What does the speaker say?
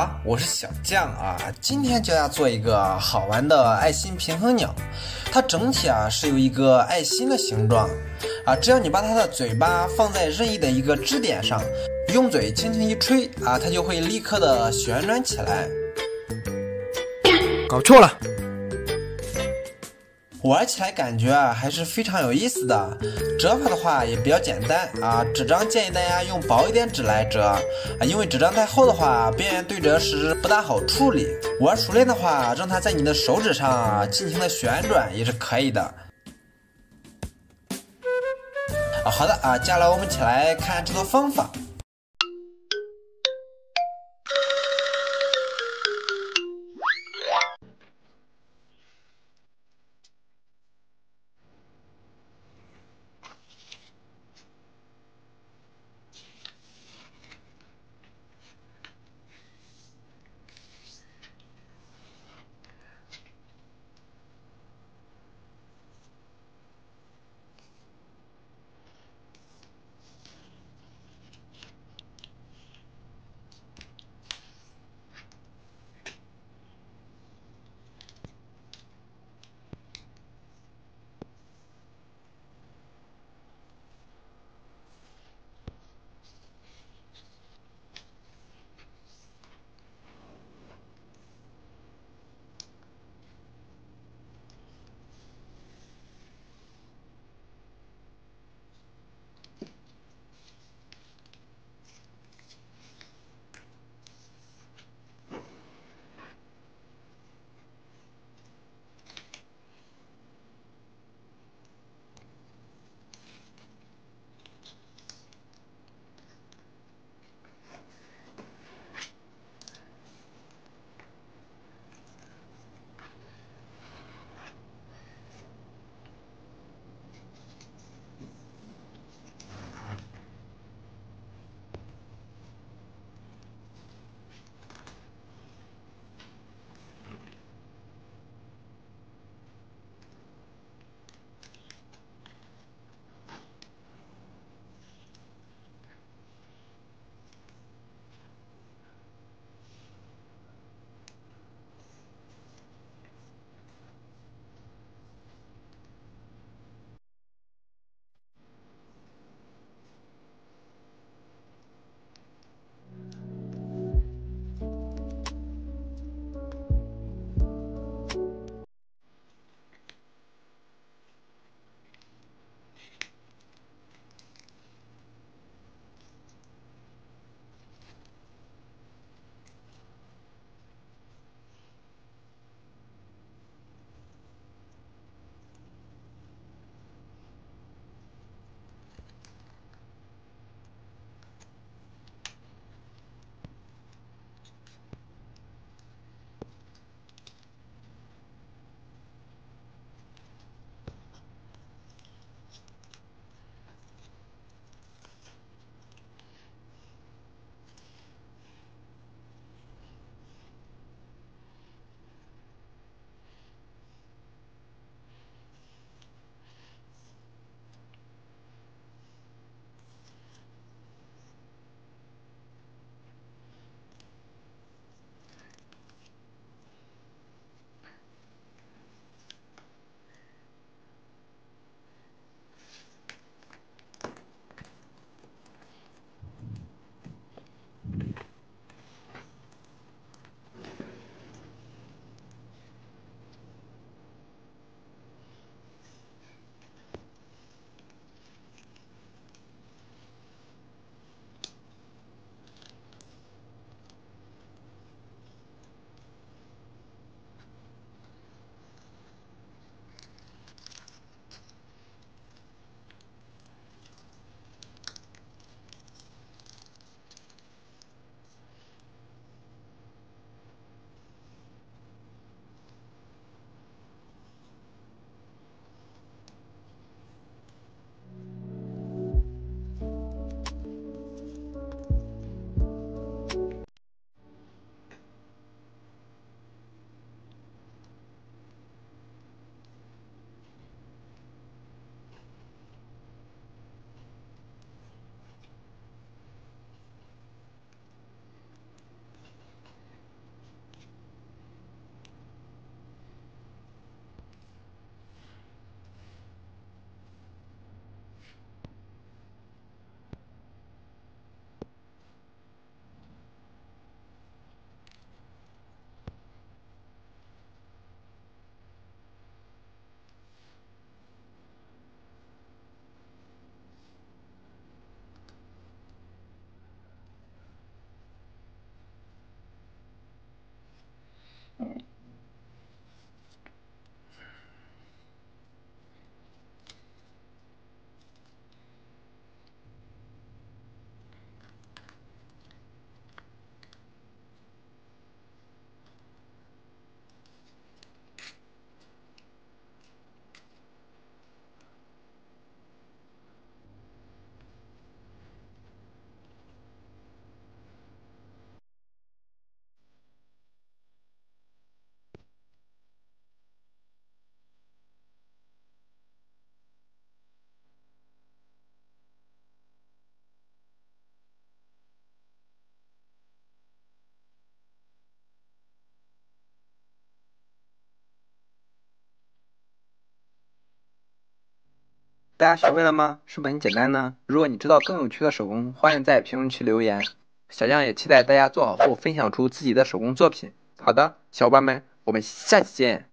好，我是小酱啊，今天教大家做一个好玩的爱心平衡鸟，它整体是有一个爱心的形状啊，只要你把它的嘴巴放在任意的一个支点上，用嘴轻轻一吹啊，它就会立刻的旋转起来。 搞错了。 玩起来感觉还是非常有意思的，折法的话也比较简单啊。纸张建议大家用薄一点纸来折啊，因为纸张太厚的话，边缘对折时不大好处理。玩熟练的话，让它在你的手指上尽情的旋转也是可以的。好的啊，接下来我们一起来看制作方法。 大家学会了吗？是不是很简单呢？如果你知道更有趣的手工，欢迎在评论区留言。小酱也期待大家做好后分享出自己的手工作品。好的，小伙伴们，我们下期见。